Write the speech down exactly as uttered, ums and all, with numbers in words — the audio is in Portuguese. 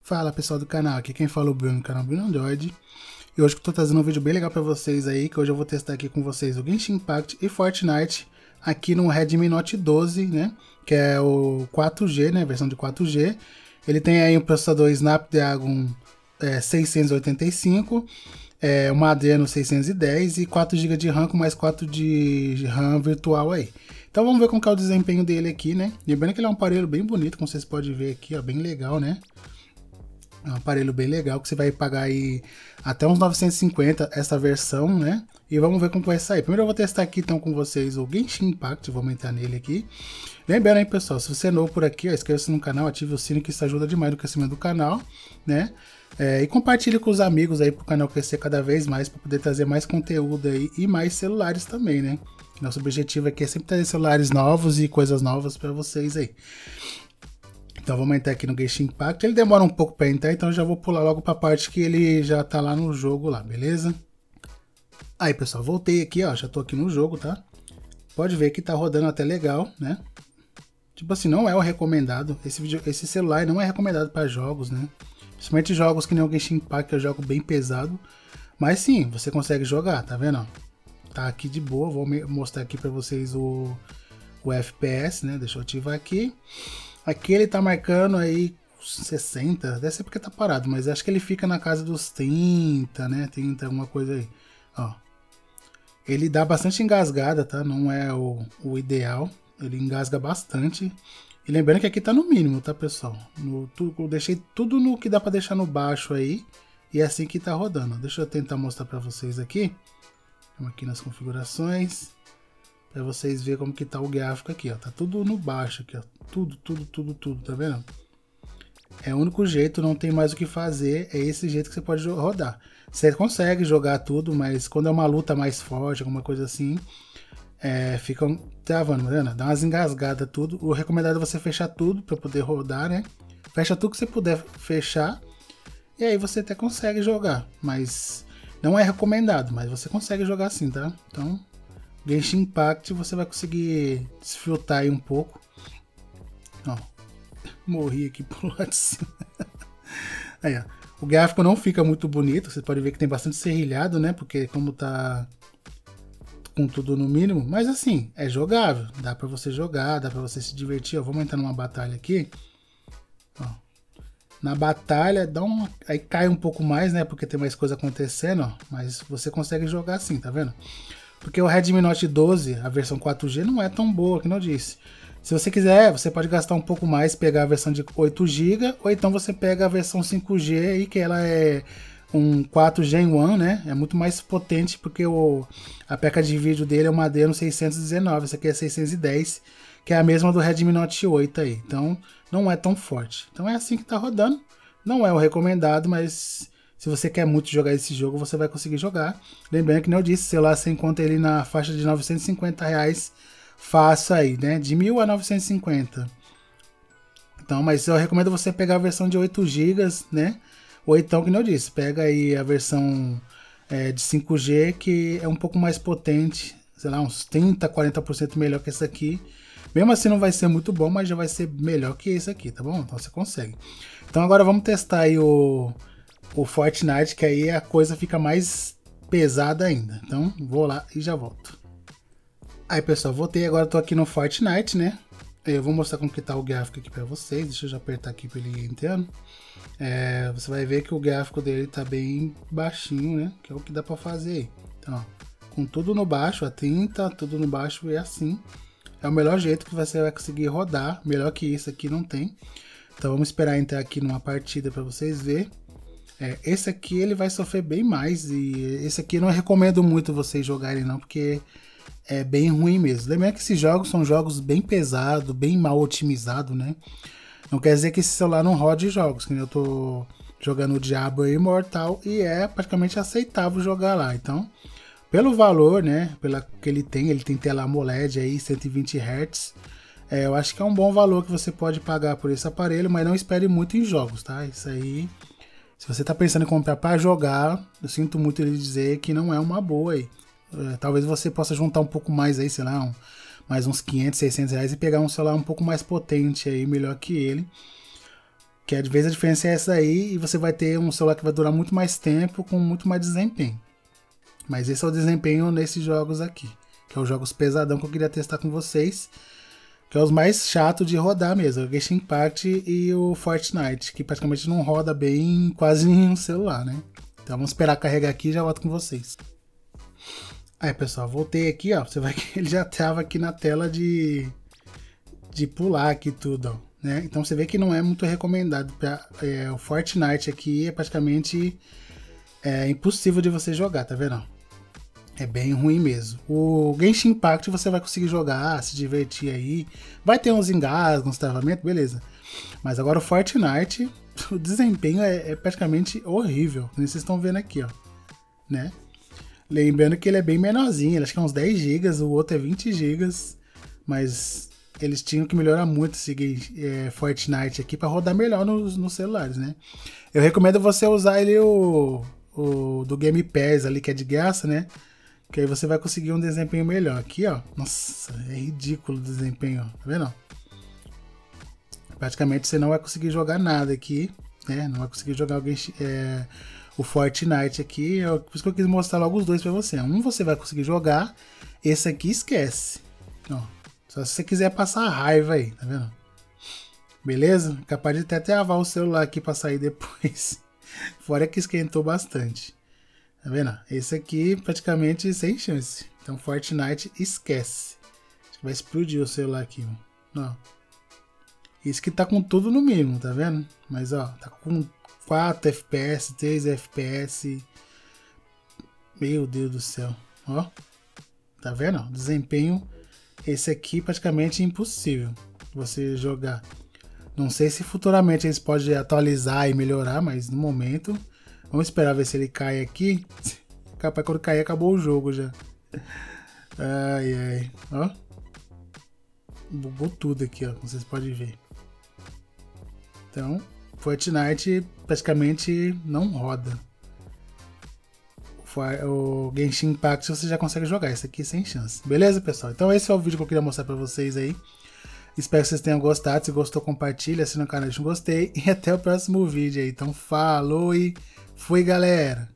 Fala pessoal do canal, aqui quem fala é o Bruno, do canal Bruno Android. E hoje eu tô trazendo um vídeo bem legal pra vocês aí, que hoje eu vou testar aqui com vocês o Genshin Impact e Fortnite aqui no Redmi Note doze, né? Que é o quatro G, né? Versão de quatro G. Ele tem aí um processador Snapdragon é, seiscentos e oitenta e cinco, é, uma Adreno seiscentos e dez e quatro gigas de RAM com mais quatro de RAM virtual aí. Então vamos ver como que é o desempenho dele aqui, né? Lembrando que ele é um aparelho bem bonito, como vocês podem ver aqui, ó, bem legal, né? É um aparelho bem legal que você vai pagar aí até uns novecentos e cinquenta essa versão, né? E vamos ver como vai sair. Primeiro eu vou testar aqui então com vocês o Genshin Impact, vou aumentar nele aqui. Lembrando aí pessoal, se você é novo por aqui, inscreva-se no canal, ative o sino que isso ajuda demais no crescimento do canal, né? É, e compartilhe com os amigos aí para o canal crescer cada vez mais, para poder trazer mais conteúdo aí e mais celulares também, né? Nosso objetivo aqui é sempre trazer celulares novos e coisas novas para vocês aí. Então vamos entrar aqui no Genshin Impact. Ele demora um pouco para entrar, então eu já vou pular logo para a parte que ele já tá lá no jogo lá, beleza? Aí pessoal, voltei aqui, ó, já tô aqui no jogo, tá? Pode ver que tá rodando até legal, né? Tipo assim, não é o recomendado. Esse, vídeo, esse celular não é recomendado para jogos, né? Principalmente jogos que nem o Genshin Impact, que é um jogo bem pesado. Mas sim, você consegue jogar, tá vendo? Tá aqui de boa, vou mostrar aqui para vocês o, o F P S, né? Deixa eu ativar aqui. Aqui ele tá marcando aí sessenta, deve ser porque tá parado, mas acho que ele fica na casa dos trinta, né? trinta, alguma coisa aí. Ó. Ele dá bastante engasgada, tá? Não é o, o ideal. Ele engasga bastante. E lembrando que aqui tá no mínimo, tá, pessoal? No, tu, eu deixei tudo no que dá pra deixar no baixo aí. E é assim que tá rodando. Deixa eu tentar mostrar pra vocês aqui. Vamos aqui nas configurações. Pra vocês verem como que tá o gráfico aqui, ó. Tá tudo no baixo aqui, ó. Tudo, tudo, tudo, tudo, tá vendo? É o único jeito, não tem mais o que fazer. É esse jeito que você pode rodar. Você consegue jogar tudo, mas quando é uma luta mais forte, alguma coisa assim, é, fica travando, tá vendo? Dá umas engasgadas tudo. O recomendado é você fechar tudo pra poder rodar, né? Fecha tudo que você puder fechar. E aí você até consegue jogar. Mas não é recomendado, mas você consegue jogar sim, tá? Então, Genshin Impact você vai conseguir desfrutar aí um pouco. Ó, morri aqui pro lado de cima. Aí, ó. O gráfico não fica muito bonito, você pode ver que tem bastante serrilhado, né? Porque como tá com tudo no mínimo, mas assim, é jogável. Dá pra você jogar, dá pra você se divertir. Ó, vamos entrar numa batalha aqui. Ó. Na batalha, dá um, aí cai um pouco mais, né? Porque tem mais coisa acontecendo, ó. Mas você consegue jogar assim, tá vendo? Porque o Redmi Note doze, a versão quatro G, não é tão boa, como eu disse. Se você quiser, você pode gastar um pouco mais, pegar a versão de oito gigas, ou então você pega a versão cinco G aí, que ela é um quatro Gen um, né? É muito mais potente, porque o, a placa de vídeo dele é uma Adreno seiscentos e dezenove, essa aqui é seiscentos e dez, que é a mesma do Redmi Note oito aí. Então, não é tão forte. Então é assim que tá rodando. Não é o recomendado, mas se você quer muito jogar esse jogo, você vai conseguir jogar. Lembrando que, como eu disse, o celular você encontra ele na faixa de novecentos e cinquenta reais. Faça aí, né? De mil a novecentos e cinquenta. Então, mas eu recomendo você pegar a versão de oito gigas, né? Ou então, como eu disse, pega aí a versão é, de cinco G, que é um pouco mais potente. Sei lá, uns trinta, quarenta por cento melhor que essa aqui. Mesmo assim não vai ser muito bom, mas já vai ser melhor que esse aqui, tá bom? Então você consegue. Então agora vamos testar aí o, o Fortnite, que aí a coisa fica mais pesada ainda. Então vou lá e já volto. Aí pessoal, voltei, agora tô aqui no Fortnite, né? Eu vou mostrar como que tá o gráfico aqui pra vocês. Deixa eu já apertar aqui pra ele ir entrando. É, você vai ver que o gráfico dele tá bem baixinho, né? Que é o que dá pra fazer aí. Então, ó, com tudo no baixo, a trinta, tudo no baixo é assim. É o melhor jeito que você vai conseguir rodar. Melhor que isso aqui não tem. Então vamos esperar entrar aqui numa partida pra vocês verem. É, esse aqui ele vai sofrer bem mais. E esse aqui eu não recomendo muito vocês jogarem não, porque é bem ruim mesmo. Lembrando que esses jogos são jogos bem pesados, bem mal otimizados, né? Não quer dizer que esse celular não rode jogos, que eu tô jogando o Diablo Immortal e é praticamente aceitável jogar lá. Então, pelo valor, né, pela que ele tem, ele tem tela AMOLED aí, cento e vinte hertz, é, eu acho que é um bom valor que você pode pagar por esse aparelho, mas não espere muito em jogos, tá? Isso aí, se você tá pensando em comprar para jogar, eu sinto muito lhe dizer que não é uma boa aí. É, talvez você possa juntar um pouco mais aí, sei lá, um, mais uns quinhentos, seiscentos reais e pegar um celular um pouco mais potente aí, melhor que ele. Que às vezes a diferença é essa aí e você vai ter um celular que vai durar muito mais tempo com muito mais desempenho. Mas esse é o desempenho nesses jogos aqui, que é os jogos pesadão que eu queria testar com vocês, que é os mais chatos de rodar mesmo, o Genshin Impact e o Fortnite, que praticamente não roda bem em quase nenhum celular, né? Então vamos esperar carregar aqui e já volto com vocês. Aí pessoal, voltei aqui, ó, você vai que ele já tava aqui na tela de, de pular aqui tudo, ó. Né? Então você vê que não é muito recomendado pra, é, o Fortnite aqui é praticamente é, impossível de você jogar, tá vendo? É bem ruim mesmo. O Genshin Impact você vai conseguir jogar, se divertir aí, vai ter uns engasgos, uns travamentos, beleza. Mas agora o Fortnite, o desempenho é, é praticamente horrível, como vocês estão vendo aqui, ó, né? Lembrando que ele é bem menorzinho, ele acho que é uns dez gigas, o outro é vinte gigas, mas eles tinham que melhorar muito esse é, Fortnite aqui para rodar melhor nos, nos celulares, né? Eu recomendo você usar ele o, o do Game Pass ali, que é de graça, né? Que aí você vai conseguir um desempenho melhor. Aqui, ó, nossa, é ridículo o desempenho, ó, tá vendo? Praticamente você não vai conseguir jogar nada aqui, né? Não vai conseguir jogar alguém, é, o Fortnite aqui. Eu, por isso que eu quis mostrar logo os dois para você. Um você vai conseguir jogar, esse aqui esquece. Ó. Só se você quiser passar raiva aí, tá vendo? Beleza? Capaz de até travar o celular aqui pra sair depois. Fora que esquentou bastante. Tá vendo? Esse aqui praticamente sem chance. Então Fortnite esquece. Acho que vai explodir o celular aqui, ó. Isso que tá com tudo no mínimo, tá vendo? Mas ó, tá com quatro F P S, três F P S. Meu Deus do céu. Ó. Tá vendo? Desempenho. Esse aqui praticamente é impossível você jogar. Não sei se futuramente eles podem atualizar e melhorar, mas no momento vamos esperar ver se ele cai aqui. Capaz quando cair acabou o jogo já. Ai ai, ó. Bugou tudo aqui, ó, como vocês podem ver. Então, Fortnite praticamente não roda. O Genshin Impact você já consegue jogar, esse aqui sem chance. Beleza, pessoal? Então esse é o vídeo que eu queria mostrar pra vocês aí. Espero que vocês tenham gostado. Se gostou, compartilha, assina o canal, deixa um gostei. E até o próximo vídeo aí. Então falou e fui, galera!